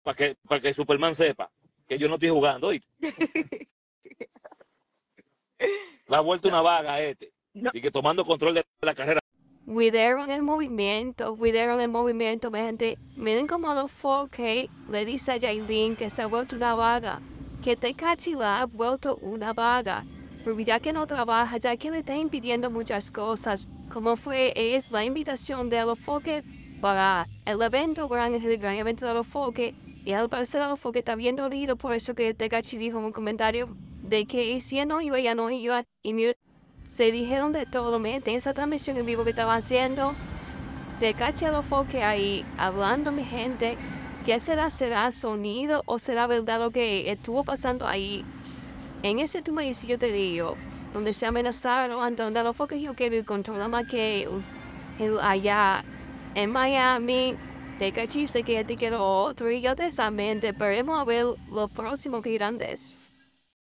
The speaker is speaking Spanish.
para que Superman sepa que yo no estoy jugando, ¿oíste? La ha vuelto una vaga este. No. Y que tomando control de la carrera. Cuidaron el movimiento, mi gente. Miren como los 4K le dice a Jailin que se ha vuelto una vaga, que Tekashi la ha vuelto una vaga, porque ya que no trabaja, ya que le está impidiendo muchas cosas, como es la invitación de los 4K para el evento el gran evento de los 4K, y al parecer los 4K está bien dolido, por eso que Tekashi dijo en un comentario de que si él no iba, ella no iba, y mira, se dijeron de todo, mente, en esa transmisión en vivo que estaban haciendo, de caché los foques ahí, hablando mi gente, ¿qué será? ¿Será sonido o será verdad lo que estuvo pasando ahí? En ese tú me dices, yo te digo, donde se amenazaron, ante donde los foques yo quiero ir con todo más que allá en Miami, de cachiste que te quiero otro, y yo de esa mente, esperemos a ver lo próximo que irán de eso.